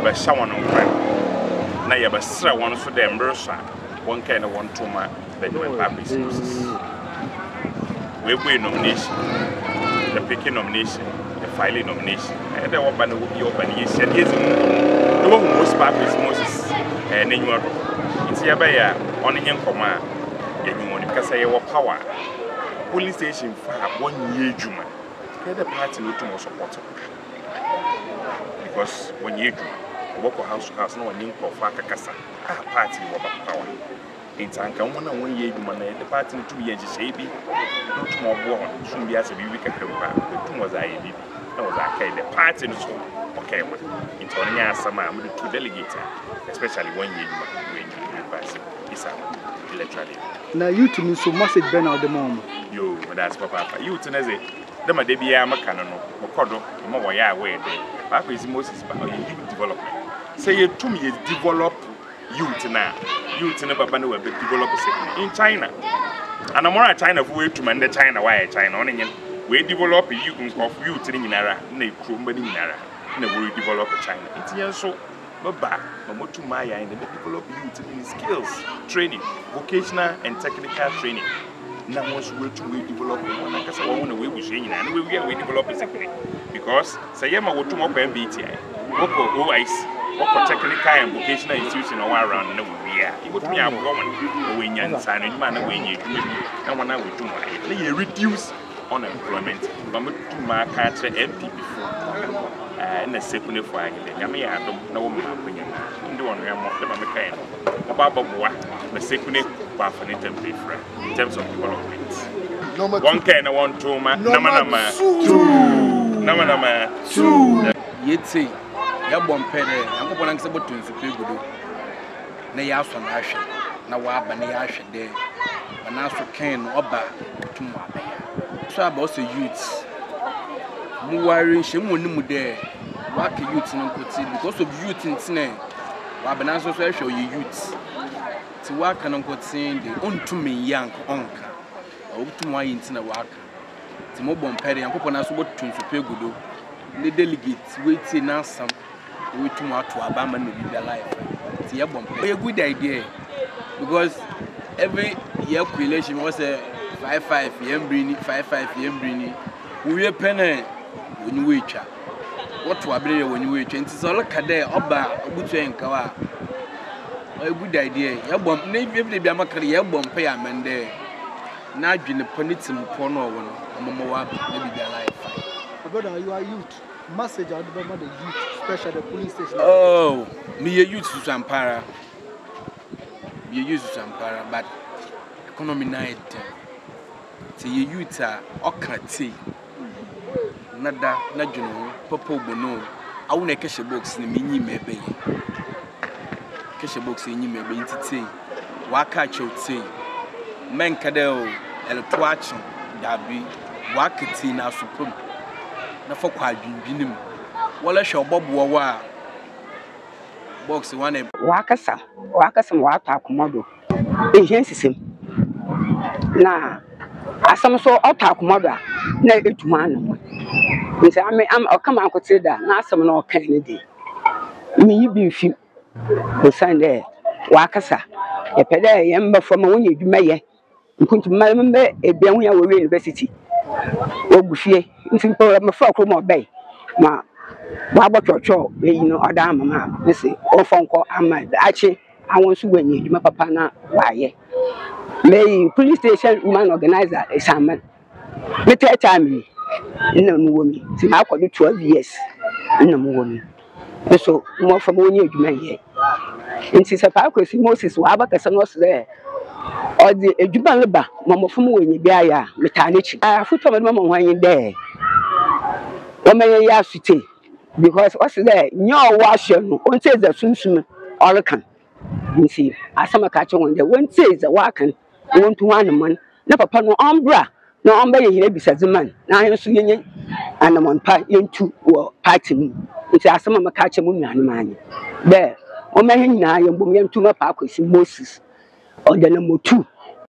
be shawan on crime. Na ya be sra one so dem brosha one kind of one toma Benjamin Papi's we nomination the picking nomination the filing nomination and the one will be open yes the one most Papi's Moses and then you are it's ya by on the command you want because I have power police station for 1 year juma the party no too much support because when you work house to house, no one in for Kasa, party of power. In Tanka, 1 year, you man, the party 2 years, shabby, not more born, soon be as a week at the two was I, that was I, the party in school, okay, in Tonya, summer, I'm with 2 delegates, especially 1 year, you pass it, electorally. Now, you to me so message Ben at the moment. You, that's Papa, you to Nazi, the Madebia Macano, Mocodo, more ya away there. Papa is Moses, but youth development. Say you to me develop youth now. Youth never been develop in China. And I'm more China for way to man the China why China on again. We develop youth of youth in Nara, ne Crumbany Nara, and we develop China. It's here so Baba, Mamotu Maya, and they develop youth in skills, training, vocational and technical training. Now once we develop one because I want to we and we develop secretly because Sayama would to more MBTI, Oko technical and vocational institution around no year. It would be a woman when you sign and man when you and when I would do my reduce unemployment. But to my country MP before and the second fire. I mean, I don't know my opinion. Do one of them kind about the second in terms of development. One kind of one two, number two. Yet say, Yabon Pede, I'm going to support to speak good. Nay, from Asher, now what Bani Asher there, and also can or back to my so about the youths. Muwari, she won't know there. What can youths in Koti because of youth in Sine? Wabanazo show you youths. To work and Uncle saying the own to me young uncle. Or to my intina work. To Mobon Perry and Coconas what to pay good. The delegates waiting now some way too much to abandon their life. It's a good idea because every year correlation was a 5-5 yam brini, 5-5 yam brini. We are penny when you wait. What to abandon when you wait? And it's all a cadet, Oba, Butcher and Kawa. A good idea. Yabom, maybe be a macari, Yabom pay a man there. Now, you put it some porno, maybe their life. Brother, you are youth. Message out the youth, especially the police station. Oh, me a youth to Sampara. You use Sampara, but economy night. See, you youth are okati. Nada, Najuno, Popo Bono. I want a cash box in the mini maybe. Cash box in you maybe into tea. Waka say. Men cadel, electoral, Dabi, Wakati now supreme. Na for quite binim. Wala show Bob Wawa box one Wakasa wata komodo. Ejensisim. Na asam so ota komodo na etuma no. Nse am okama akote da na asam na okan ne di. Mi yibi mfi. O sande wakasa. E pede ye mba fo ma wonye dwuma ye. Nkuntu ma mbe ebian ya wo university. Ogufie nti po ma fa kromo obey ma wa chocho you know oda mama me say o fonko ama achi awon su wanye djuma papa na waye me police station woman organizer examen me tell time na mu womi ti ma akodo 12 years na mu womi so mo fa mo wanye djuma ye nti se Paa Kwesi Moses wa abakasa no se o di edjuma leba mo fa mo wanye bia ya me ta ne chi afuto me mo hwan de o me ya sute because what's there nyo wash no on say the sunsun all can you see asama ka che won de won say the wakan won to one man na papa no ombra no omba ye hire bisaziman na ayo so yenye anamon pa yentu wo party mu nti asama maka che mu nwane manye be o ma hin na ye mbom yentu na Paa Kwesi Moses o de na motu